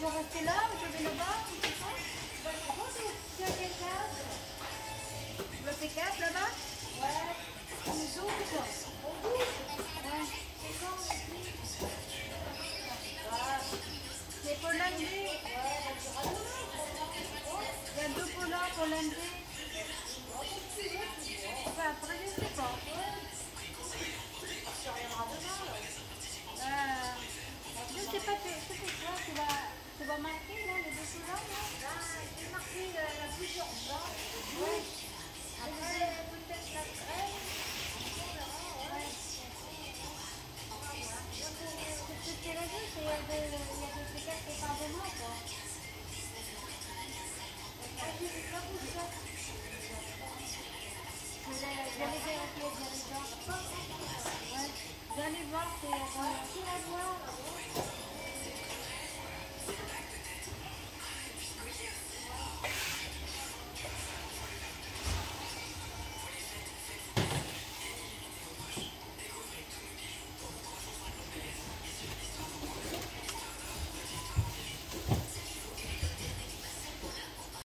veux rester là ou je vais là-bas? Tu as quelle case? Le P4 là-bas? Ouais. On ouvre quoi? On ouvre? Ouais. C'est quand ici? C'est pour lundi? Ouais, il y a 2 polars pour lundi. Enfin, après, je sais pas. Je sais pas, c'est pour ça, tu vas marquer là, les 2 polars là? C'est marqué, il y a plusieurs blancs. Oui. Après, peut-être la crème. Ouais. C'est ce qu'elle a dit, il y a des pécates qui sont de moi, quoi. J'allais voir, c'est... Tu vas voir.